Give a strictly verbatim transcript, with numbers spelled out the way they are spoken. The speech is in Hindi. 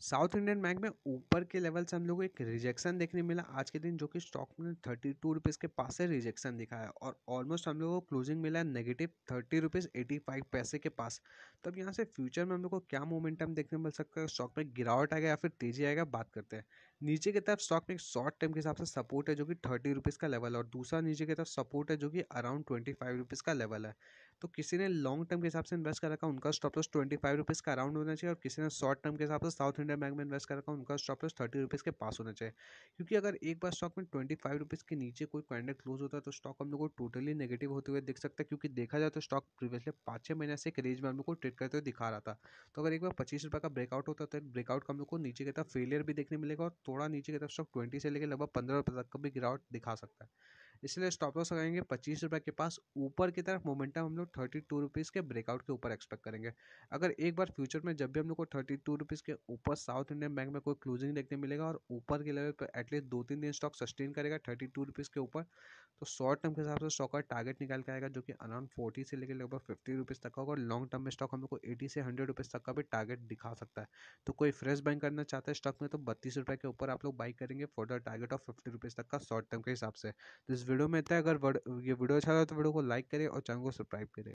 साउथ इंडियन बैंक में ऊपर के लेवल से हम लोग को एक रिजेक्शन देखने मिला आज के दिन, जो कि स्टॉक में थर्टी टू रुपीज़ के पास से रिजेक्शन दिखाया और ऑलमोस्ट हम लोग को क्लोजिंग मिला negative thirty rupees eighty five पैसे के पास। तब यहाँ से फ्यूचर में हम लोग को क्या मोमेंटम देखने मिल सकता है, स्टॉक में गिरावट आएगा या फिर तेजी आएगा, बात करते हैं। नीचे की तरफ स्टॉक में एक शॉर्ट टर्म के हिसाब से सपोर्ट है जो कि थर्टी रुपीज़ का लेवल है, और दूसरा नीचे की तरफ सपोर्ट है जो कि अराउंड ट्वेंटी फाइव रुपीज़ का लेवल है। तो किसी ने लॉन्ग टर्म के हिसाब से इन्वेस्ट कर रखा उनका stop loss twenty five rupees का अराउंड होना चाहिए, और किसी ने शॉर्ट टर्म के हिसाब से साउथ इंडियन बैंक में इन्वेस्ट कर रखा उनका स्टॉप लॉस थर्टी रुपीज़ के पास होना चाहिए। क्योंकि अगर एक बार स्टॉक में ट्वेंटी फाइव रुपीज़ के नीचे कोई कैंडल क्लोज होता है तो स्टॉक हम लोग को टोटली नेगेटिव होते हुए दिख सकता है, क्योंकि देखा जाए तो स्टॉक प्रीवियसली पाँच छः महीने से एक रेंज में हम लोग को ट्रेड करते हुए दिखा रहा था। तो अगर एक बार पच्चीस रुपये का ब्रेकआउट होता है तो एक ब्रेकआउट का हम लोग को नीचे की तरफ फेलियर भी देखने मिलेगा, और थोड़ा नीचे की तरफ स्टॉक ट्वेंटी से लेकर लगभग पंद्रह रुपये तक का भी गिरावट दिखा सकता है। इसलिए स्टॉप लॉस लगाएंगे पच्चीस रुपये के पास। ऊपर की तरफ मोमेंटम हम लोग थर्टी टू रुपीज़ के ब्रेकआउट के ऊपर एक्सपेक्ट करेंगे। अगर एक बार फ्यूचर में जब भी हम लोग को थर्टी टू रुपीज़ के ऊपर साउथ इंडियन बैंक में कोई क्लोजिंग देखने मिलेगा और ऊपर के लेवल पर एटलीस्ट दो तीन दिन स्टॉक सस्टेन करेगा थर्टी टू रुपीज़ के ऊपर, तो शॉर्ट टर्म के हिसाब से स्टॉक का टारगेट निकाल के आएगा जो कि अराउंड फोर्टी से लेकर लगभग फिफ्टी रुपीज़ तक का होगा, और लॉन्ग टर्म में स्टॉक हम लोग को एटी से हंड्रेड रुपीज़ तक का भी टारगेट दिखा सकता है। तो कोई फ्रेश बाइंग करना चाहता है स्टॉक में तो बत्तीस रुपये के ऊपर आप लोग बाई करेंगे for the target of fifty rupees तक का शॉर्ट टर्म के हिसाब से। तो इस वीडियो में इतना है। अगर वीडियो अच्छा लगा तो वीडियो को लाइक करें और चैनल को सब्सक्राइब करें।